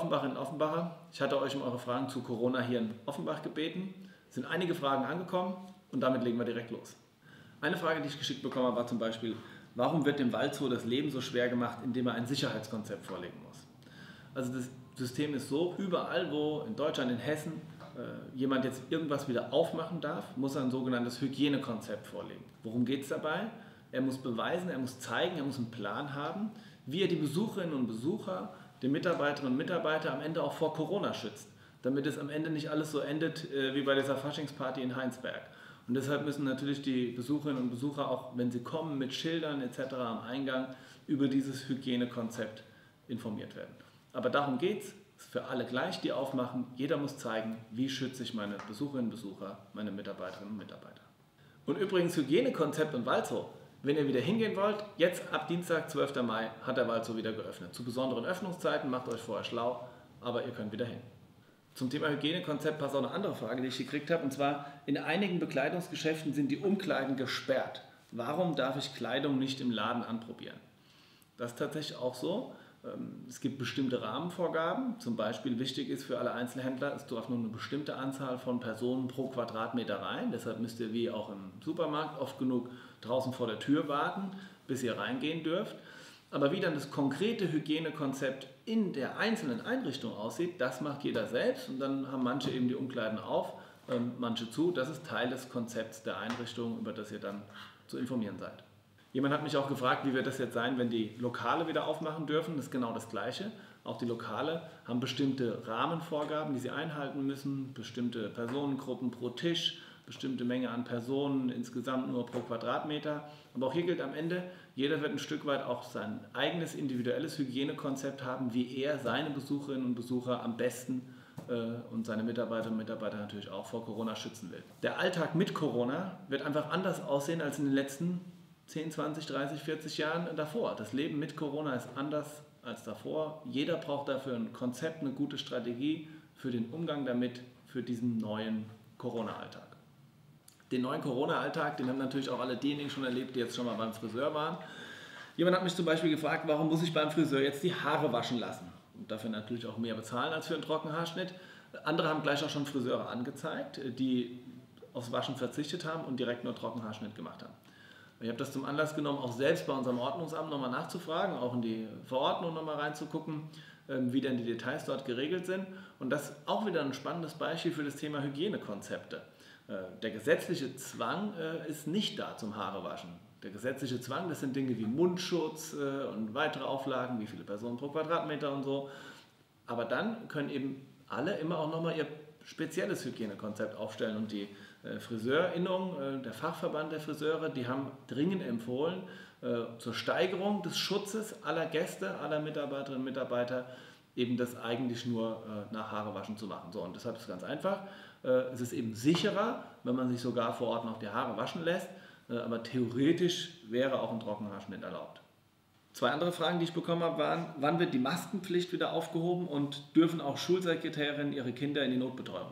Offenbacherinnen und Offenbacher, ich hatte euch um eure Fragen zu Corona hier in Offenbach gebeten. Es sind einige Fragen angekommen und damit legen wir direkt los. Eine Frage, die ich geschickt bekommen habe, war zum Beispiel, warum wird dem Waldzoo das Leben so schwer gemacht, indem er ein Sicherheitskonzept vorlegen muss? Also das System ist so, überall wo in Deutschland, in Hessen, jemand jetzt irgendwas wieder aufmachen darf, muss er ein sogenanntes Hygienekonzept vorlegen. Worum geht es dabei? Er muss beweisen, er muss zeigen, er muss einen Plan haben, wie er die Besucherinnen und Besucher, die Mitarbeiterinnen und Mitarbeiter am Ende auch vor Corona schützt, damit es am Ende nicht alles so endet wie bei dieser Faschingsparty in Heinsberg. Und deshalb müssen natürlich die Besucherinnen und Besucher auch, wenn sie kommen, mit Schildern etc. am Eingang über dieses Hygienekonzept informiert werden. Aber darum geht es, ist für alle gleich, die aufmachen. Jeder muss zeigen, wie schütze ich meine Besucherinnen und Besucher, meine Mitarbeiterinnen und Mitarbeiter. Und übrigens Hygienekonzept und Waldzoo. Wenn ihr wieder hingehen wollt, jetzt ab Dienstag, 12. Mai, hat der Waldzoo wieder geöffnet. Zu besonderen Öffnungszeiten, macht euch vorher schlau, aber ihr könnt wieder hin. Zum Thema Hygienekonzept passt auch eine andere Frage, die ich gekriegt habe. Und zwar, in einigen Bekleidungsgeschäften sind die Umkleiden gesperrt. Warum darf ich Kleidung nicht im Laden anprobieren? Das ist tatsächlich auch so. Es gibt bestimmte Rahmenvorgaben. Zum Beispiel wichtig ist für alle Einzelhändler, es darf nur eine bestimmte Anzahl von Personen pro Quadratmeter rein. Deshalb müsst ihr wie auch im Supermarkt oft genug draußen vor der Tür warten, bis ihr reingehen dürft. Aber wie dann das konkrete Hygienekonzept in der einzelnen Einrichtung aussieht, das macht jeder selbst. Und dann haben manche eben die Umkleiden auf, manche zu. Das ist Teil des Konzepts der Einrichtung, über das ihr dann zu informieren seid. Jemand hat mich auch gefragt, wie wird das jetzt sein, wenn die Lokale wieder aufmachen dürfen. Das ist genau das Gleiche. Auch die Lokale haben bestimmte Rahmenvorgaben, die sie einhalten müssen, bestimmte Personengruppen pro Tisch, bestimmte Menge an Personen insgesamt nur pro Quadratmeter. Aber auch hier gilt am Ende, jeder wird ein Stück weit auch sein eigenes individuelles Hygienekonzept haben, wie er seine Besucherinnen und Besucher am besten und seine Mitarbeiterinnen und Mitarbeiter natürlich auch vor Corona schützen will. Der Alltag mit Corona wird einfach anders aussehen als in den letzten 10, 20, 30, 40 Jahren davor. Das Leben mit Corona ist anders als davor. Jeder braucht dafür ein Konzept, eine gute Strategie für den Umgang damit, für diesen neuen Corona-Alltag. Den neuen Corona-Alltag, den haben natürlich auch alle diejenigen schon erlebt, die jetzt schon mal beim Friseur waren. Jemand hat mich zum Beispiel gefragt, warum muss ich beim Friseur jetzt die Haare waschen lassen? Und dafür natürlich auch mehr bezahlen als für einen Trockenhaarschnitt. Andere haben gleich auch schon Friseure angezeigt, die aufs Waschen verzichtet haben und direkt nur Trockenhaarschnitt gemacht haben. Ich habe das zum Anlass genommen, auch selbst bei unserem Ordnungsamt nochmal nachzufragen, auch in die Verordnung nochmal reinzugucken, wie denn die Details dort geregelt sind. Und das ist auch wieder ein spannendes Beispiel für das Thema Hygienekonzepte. Der gesetzliche Zwang ist nicht da zum Haarewaschen. Der gesetzliche Zwang, das sind Dinge wie Mundschutz und weitere Auflagen, wie viele Personen pro Quadratmeter und so. Aber dann können eben alle immer auch nochmal ihr spezielles Hygienekonzept aufstellen. Und die Friseurinnung, der Fachverband der Friseure, die haben dringend empfohlen, zur Steigerung des Schutzes aller Gäste, aller Mitarbeiterinnen und Mitarbeiter, eben das eigentlich nur nach Haarewaschen zu machen. So, und deshalb ist es ganz einfach. Es ist eben sicherer, wenn man sich sogar vor Ort noch die Haare waschen lässt, aber theoretisch wäre auch ein Trockenhaarschnitt erlaubt. Zwei andere Fragen, die ich bekommen habe, waren, wann wird die Maskenpflicht wieder aufgehoben und dürfen auch Schulsekretärinnen ihre Kinder in die Notbetreuung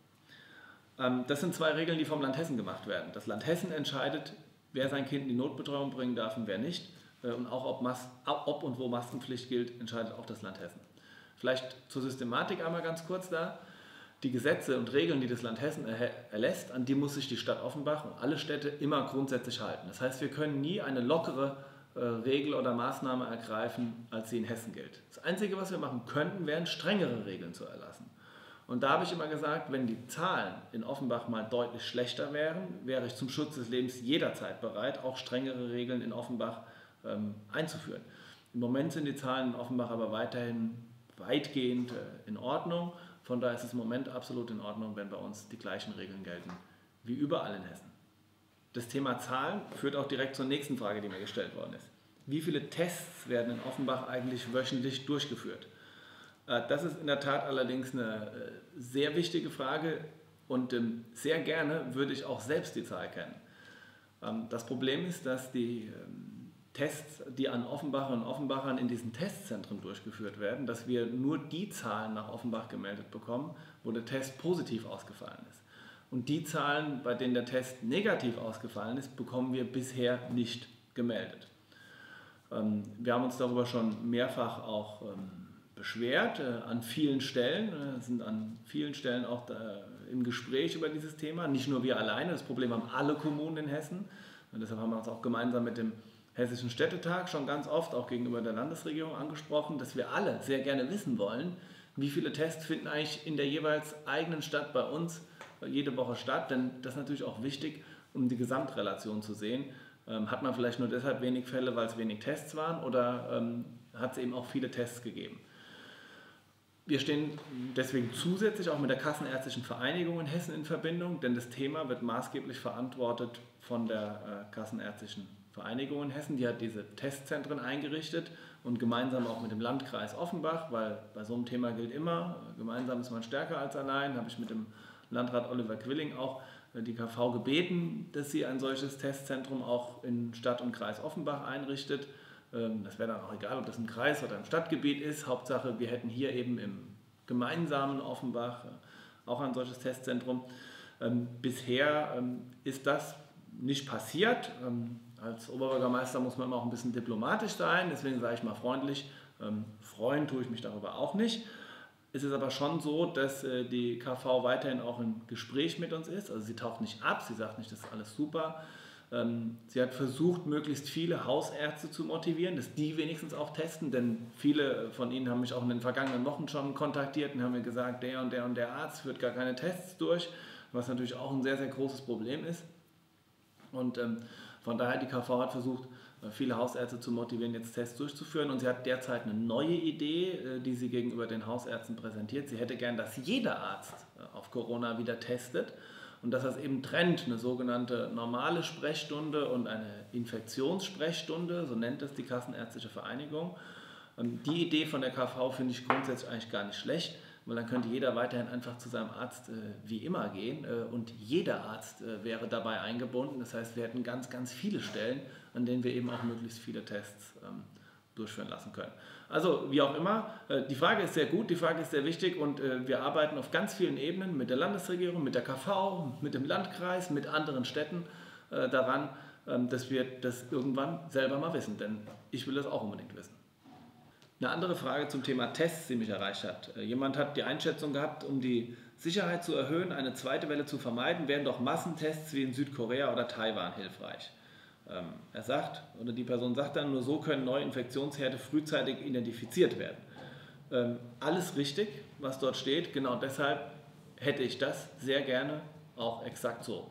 bringen? Das sind zwei Regeln, die vom Land Hessen gemacht werden. Das Land Hessen entscheidet, wer sein Kind in die Notbetreuung bringen darf und wer nicht. Und auch ob und wo Maskenpflicht gilt, entscheidet auch das Land Hessen. Vielleicht zur Systematik einmal ganz kurz da. Die Gesetze und Regeln, die das Land Hessen erlässt, an die muss sich die Stadt Offenbach und alle Städte immer grundsätzlich halten. Das heißt, wir können nie eine lockere Regel oder Maßnahme ergreifen, als sie in Hessen gilt. Das Einzige, was wir machen könnten, wären strengere Regeln zu erlassen. Und da habe ich immer gesagt, wenn die Zahlen in Offenbach mal deutlich schlechter wären, wäre ich zum Schutz des Lebens jederzeit bereit, auch strengere Regeln in Offenbach einzuführen. Im Moment sind die Zahlen in Offenbach aber weiterhin weitgehend in Ordnung. Von daher ist es im Moment absolut in Ordnung, wenn bei uns die gleichen Regeln gelten wie überall in Hessen. Das Thema Zahlen führt auch direkt zur nächsten Frage, die mir gestellt worden ist. Wie viele Tests werden in Offenbach eigentlich wöchentlich durchgeführt? Das ist in der Tat allerdings eine sehr wichtige Frage und sehr gerne würde ich auch selbst die Zahl kennen. Das Problem ist, dass die Tests, die an Offenbacherinnen und Offenbachern in diesen Testzentren durchgeführt werden, dass wir nur die Zahlen nach Offenbach gemeldet bekommen, wo der Test positiv ausgefallen ist. Und die Zahlen, bei denen der Test negativ ausgefallen ist, bekommen wir bisher nicht gemeldet. Wir haben uns darüber schon mehrfach auch beschwert an vielen Stellen, sind an vielen Stellen auch im Gespräch über dieses Thema. Nicht nur wir alleine, das Problem haben alle Kommunen in Hessen. Und deshalb haben wir uns auch gemeinsam mit dem Hessischen Städtetag schon ganz oft auch gegenüber der Landesregierung angesprochen, dass wir alle sehr gerne wissen wollen, wie viele Tests finden eigentlich in der jeweils eigenen Stadt bei uns jede Woche statt. Denn das ist natürlich auch wichtig, um die Gesamtrelation zu sehen. Hat man vielleicht nur deshalb wenig Fälle, weil es wenig Tests waren, oder hat es eben auch viele Tests gegeben? Wir stehen deswegen zusätzlich auch mit der Kassenärztlichen Vereinigung in Hessen in Verbindung, denn das Thema wird maßgeblich verantwortet von der Kassenärztlichen Vereinigung in Hessen. Die hat diese Testzentren eingerichtet und gemeinsam auch mit dem Landkreis Offenbach, weil bei so einem Thema gilt immer, gemeinsam ist man stärker als allein, habe ich mit dem Landrat Oliver Quilling auch die KV gebeten, dass sie ein solches Testzentrum auch in Stadt und Kreis Offenbach einrichtet. Das wäre dann auch egal, ob das ein Kreis oder ein Stadtgebiet ist. Hauptsache, wir hätten hier eben im gemeinsamen Offenbach auch ein solches Testzentrum. Bisher ist das nicht passiert. Als Oberbürgermeister muss man immer auch ein bisschen diplomatisch sein, deswegen sage ich mal freundlich, freuen tue ich mich darüber auch nicht. Es ist aber schon so, dass die KV weiterhin auch im Gespräch mit uns ist. Also sie taucht nicht ab, sie sagt nicht, das ist alles super. Sie hat versucht, möglichst viele Hausärzte zu motivieren, dass die wenigstens auch testen, denn viele von ihnen haben mich auch in den vergangenen Wochen schon kontaktiert und haben mir gesagt, der und der und der Arzt führt gar keine Tests durch, was natürlich auch ein sehr, sehr großes Problem ist. Und von daher, die KV hat versucht, viele Hausärzte zu motivieren, jetzt Tests durchzuführen, und sie hat derzeit eine neue Idee, die sie gegenüber den Hausärzten präsentiert. Sie hätte gern, dass jeder Arzt auf Corona wieder testet und dass das eben trennt, eine sogenannte normale Sprechstunde und eine Infektionssprechstunde, so nennt es die Kassenärztliche Vereinigung. Die Idee von der KV finde ich grundsätzlich eigentlich gar nicht schlecht, weil dann könnte jeder weiterhin einfach zu seinem Arzt wie immer gehen und jeder Arzt wäre dabei eingebunden. Das heißt, wir hätten ganz, ganz viele Stellen, an denen wir eben auch möglichst viele Tests durchführen lassen können. Also wie auch immer, die Frage ist sehr gut, die Frage ist sehr wichtig, und wir arbeiten auf ganz vielen Ebenen mit der Landesregierung, mit der KV, mit dem Landkreis, mit anderen Städten daran, dass wir das irgendwann selber mal wissen, denn ich will das auch unbedingt wissen. Eine andere Frage zum Thema Tests, die mich erreicht hat. Jemand hat die Einschätzung gehabt, um die Sicherheit zu erhöhen, eine zweite Welle zu vermeiden, wären doch Massentests wie in Südkorea oder Taiwan hilfreich. Er sagt, oder die Person sagt dann, nur so können neue Infektionsherde frühzeitig identifiziert werden. Alles richtig, was dort steht, genau deshalb hätte ich das sehr gerne auch exakt so.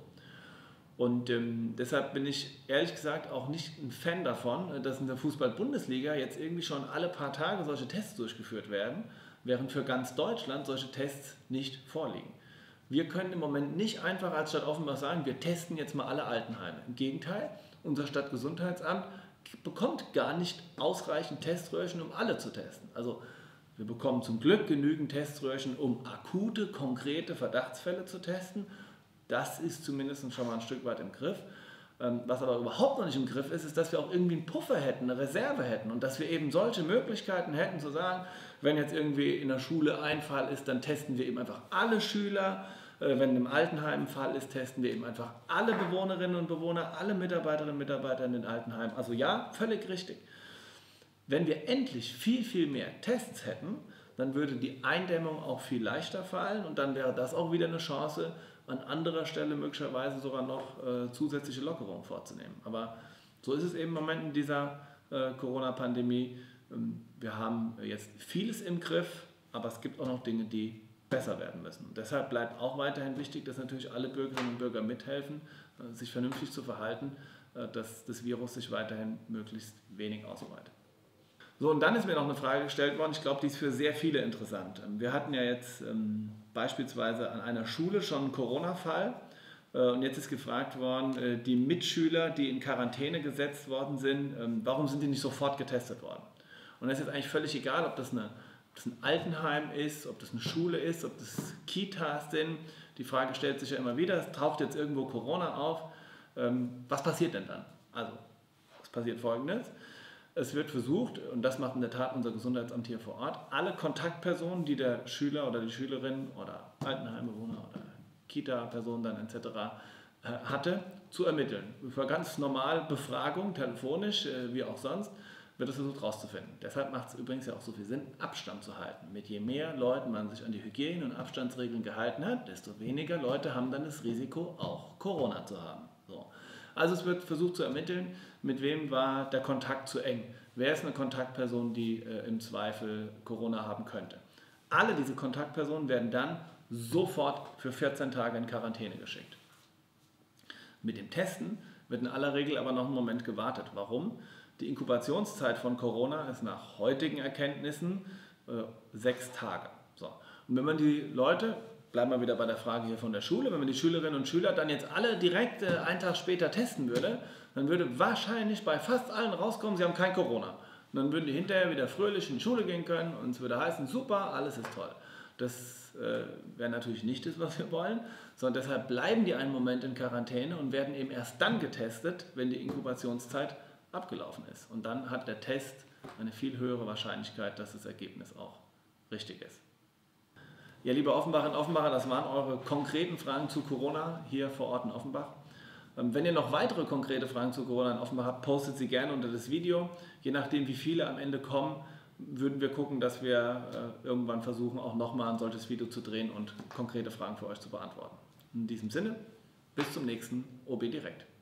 Und deshalb bin ich ehrlich gesagt auch nicht ein Fan davon, dass in der Fußball-Bundesliga jetzt irgendwie schon alle paar Tage solche Tests durchgeführt werden, während für ganz Deutschland solche Tests nicht vorliegen. Wir können im Moment nicht einfach als Stadt Offenbach sagen, wir testen jetzt mal alle Altenheime. Im Gegenteil, unser Stadtgesundheitsamt bekommt gar nicht ausreichend Teströhrchen, um alle zu testen. Also wir bekommen zum Glück genügend Teströhrchen, um akute, konkrete Verdachtsfälle zu testen. Das ist zumindest schon mal ein Stück weit im Griff. Was aber überhaupt noch nicht im Griff ist, ist, dass wir auch irgendwie einen Puffer hätten, eine Reserve hätten und dass wir eben solche Möglichkeiten hätten zu sagen, wenn jetzt irgendwie in der Schule ein Fall ist, dann testen wir eben einfach alle Schüler. Wenn im Altenheim ein Fall ist, testen wir eben einfach alle Bewohnerinnen und Bewohner, alle Mitarbeiterinnen und Mitarbeiter in den Altenheimen. Also ja, völlig richtig. Wenn wir endlich viel, viel mehr Tests hätten, dann würde die Eindämmung auch viel leichter fallen und dann wäre das auch wieder eine Chance, an anderer Stelle möglicherweise sogar noch zusätzliche Lockerungen vorzunehmen. Aber so ist es eben im Moment in dieser Corona-Pandemie. Wir haben jetzt vieles im Griff, aber es gibt auch noch Dinge, die besser werden müssen. Und deshalb bleibt auch weiterhin wichtig, dass natürlich alle Bürgerinnen und Bürger mithelfen, sich vernünftig zu verhalten, dass das Virus sich weiterhin möglichst wenig ausbreitet. So, und dann ist mir noch eine Frage gestellt worden, ich glaube, die ist für sehr viele interessant. Wir hatten ja jetzt beispielsweise an einer Schule schon einen Corona-Fall und jetzt ist gefragt worden, die Mitschüler, die in Quarantäne gesetzt worden sind, warum sind die nicht sofort getestet worden? Und das ist jetzt eigentlich völlig egal, ob das ein Altenheim ist, ob das eine Schule ist, ob das Kitas sind. Die Frage stellt sich ja immer wieder, es taucht jetzt irgendwo Corona auf. Was passiert denn dann? Also, es passiert Folgendes. Es wird versucht, und das macht in der Tat unser Gesundheitsamt hier vor Ort, alle Kontaktpersonen, die der Schüler oder die Schülerin oder Altenheimbewohner oder Kita-Person dann etc. Hatte, zu ermitteln. Für ganz normal Befragung, telefonisch, wie auch sonst, wird es versucht herauszufinden. Deshalb macht es übrigens ja auch so viel Sinn, Abstand zu halten. Mit je mehr Leuten man sich an die Hygiene- und Abstandsregeln gehalten hat, desto weniger Leute haben dann das Risiko, auch Corona zu haben. So. Also es wird versucht zu ermitteln, mit wem war der Kontakt zu eng. Wer ist eine Kontaktperson, die im Zweifel Corona haben könnte. Alle diese Kontaktpersonen werden dann sofort für 14 Tage in Quarantäne geschickt. Mit dem Testen wird in aller Regel aber noch einen Moment gewartet. Warum? Die Inkubationszeit von Corona ist nach heutigen Erkenntnissen 6 Tage. So. Und wenn man die Leute, bleiben wir wieder bei der Frage hier von der Schule, wenn man die Schülerinnen und Schüler dann jetzt alle direkt einen Tag später testen würde, dann würde wahrscheinlich bei fast allen rauskommen, sie haben kein Corona. Und dann würden die hinterher wieder fröhlich in die Schule gehen können und es würde heißen, super, alles ist toll. Das wäre natürlich nicht das, was wir wollen, sondern deshalb bleiben die einen Moment in Quarantäne und werden eben erst dann getestet, wenn die Inkubationszeit abgelaufen ist. Und dann hat der Test eine viel höhere Wahrscheinlichkeit, dass das Ergebnis auch richtig ist. Ja, liebe Offenbacherinnen und Offenbacher, das waren eure konkreten Fragen zu Corona hier vor Ort in Offenbach. Wenn ihr noch weitere konkrete Fragen zu Corona in Offenbach habt, postet sie gerne unter das Video. Je nachdem, wie viele am Ende kommen, würden wir gucken, dass wir irgendwann versuchen, auch nochmal ein solches Video zu drehen und konkrete Fragen für euch zu beantworten. In diesem Sinne, bis zum nächsten OB Direkt.